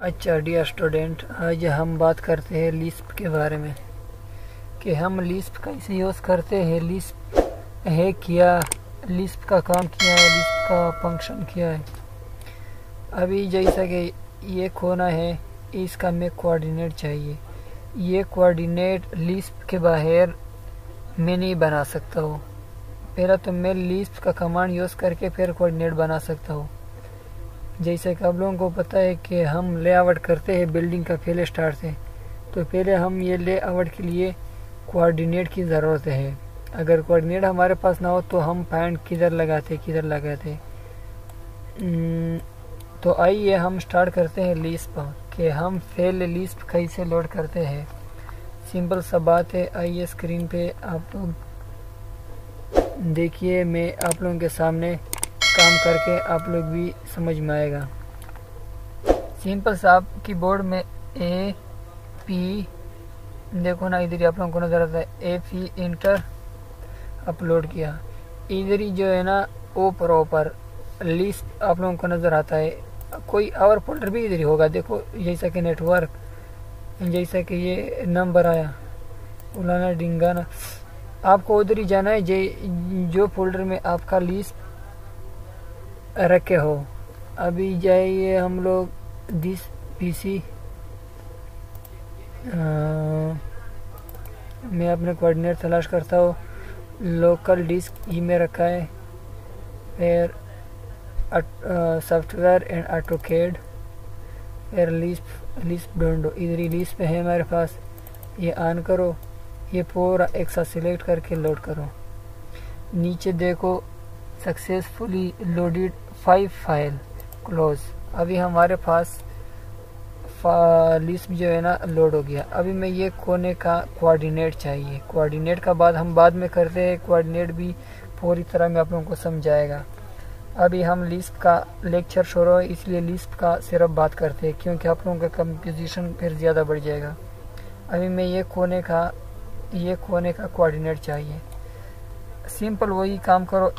अच्छा dear student, आज हम बात करते हैं लिस्प के बारे में कि हम लिस्प कैसे यूज़ करते हैं, लिस्प है क्या, लिस्प का काम क्या है, लिस्प का फंक्शन क्या है। अभी जैसा कि ये खोना है, इसका हमें कोऑर्डिनेट चाहिए। ये कोऑर्डिनेट लिस्प के बाहर मैं नहीं बना सकता हूँ। पहला तो मैं लिस्प का कमांड यूज़ करके फिर कोऑर्डिनेट बना सकता हूँ। जैसे कि आप लोगों को पता है कि हम लेआउट करते हैं बिल्डिंग का पहले स्टार्ट से, तो पहले हम ये लेआउट के लिए कोऑर्डिनेट की ज़रूरत है। अगर कोऑर्डिनेट हमारे पास ना हो तो हम पॉइंट किधर लगाते। तो आइए हम स्टार्ट करते हैं लिस्प कि हम पहले लिस्प कैसे लोड करते हैं। सिंपल सा बात है। आइए स्क्रीन पे आप लोग देखिए, मैं आप लोगों के सामने काम करके आप लोग भी समझ में आएगा। सिंपल सा आप कीबोर्ड में ए पी देखो ना, इधर ही आप लोगों को नजर आता है AP इंटर अपलोड किया। इधर ही जो है ना ओ प्रॉपर लिस्ट आप लोगों को नजर आता है। कोई और फोल्डर भी इधर ही होगा, देखो जैसा कि नेटवर्क, जैसा कि ये नंबर आया उलाना डिंगाना, आपको उधर ही जाना है जो फोल्डर में आपका लिस्ट रखे हो। अभी जाइए हम लोग दिस PC, मैं अपने कोऑर्डिनेट तलाश करता हूँ। लोकल डिस्क ई में रखा है, फिर सॉफ्टवेयर एंड ऑटोकैड, फिर लिस्प ढूंढो। इधर ही लिस्प है हमारे पास, ये ऑन करो, ये पूरा एक साथ सिलेक्ट करके लोड करो। नीचे देखो सक्सेसफुली लोडेड 5 फाइल क्लोज। अभी हमारे पास लिस्ट जो है ना लोड हो गया। अभी मैं ये कोने का कोऑर्डिनेट चाहिए। कोऑर्डिनेट का बाद हम बाद में करते हैं, कोऑर्डिनेट भी पूरी तरह में आप लोगों को समझाएगा। अभी हम लिस्ट का लेक्चर शुरू है, इसलिए लिस्ट का सिर्फ बात करते हैं, क्योंकि आप लोगों का कंपोजिशन फिर ज़्यादा बढ़ जाएगा। अभी मैं ये कोने का कोऑर्डिनेट चाहिए। सिंपल वही काम करो,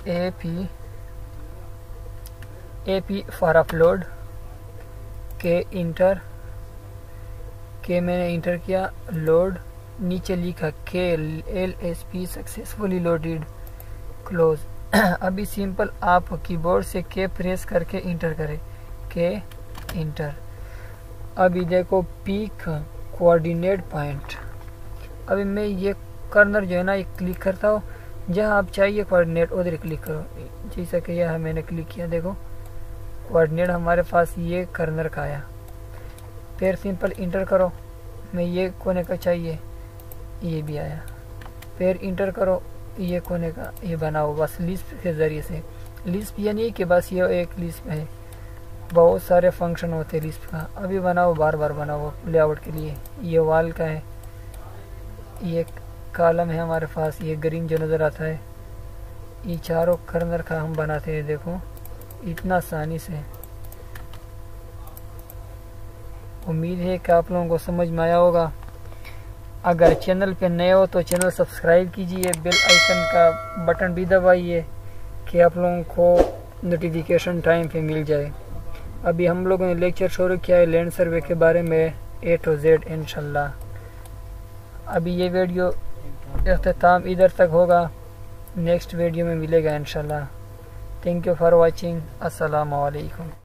AP फॉर अपलोड के इंटर के मैंने इंटर किया, लोड, नीचे लिखा के LSP सक्सेसफुली लोडेड क्लोज। अभी सिंपल आप कीबोर्ड से के प्रेस करके इंटर करें, के इंटर। अभी देखो पीक कोऑर्डिनेट पॉइंट। अभी मैं ये कर्नर जो है ना ये क्लिक करता हूँ, जहाँ आप चाहिए कोऑर्डिनेट उधर क्लिक करो। जैसा कि यह मैंने क्लिक किया, देखो कोऑर्डिनेट हमारे पास ये कर्नर का आया। फिर सिंपल इंटर करो, मैं ये कोने का चाहिए, ये भी आया। फिर इंटर करो, ये कोने का ये बनाओ बस लिस्प के ज़रिए से। लिस्प ये नहीं कि बस ये एक लिस्प है, बहुत सारे फंक्शन होते हैं लिस्प का। अभी बनाओ, बार बार बनाओ लेआउट के लिए। ये वॉल का है, ये कॉलम है हमारे पास, ये ग्रीन जो नज़र आता है, ये चारों कर्नर का हम बनाते हैं। देखो इतना आसानी से। उम्मीद है कि आप लोगों को समझ में आया होगा। अगर चैनल पे नए हो तो चैनल सब्सक्राइब कीजिए, बेल आइकन का बटन भी दबाइए कि आप लोगों को नोटिफिकेशन टाइम पे मिल जाए। अभी हम लोगों ने लेक्चर शुरू किया है लैंड सर्वे के बारे में A to Z इंशाल्लाह। अभी ये वीडियो इख्तिताम इधर तक होगा, नेक्स्ट वीडियो में मिलेगा इंशाल्लाह। Thank you for watching. अस्सलाम वालेकुम।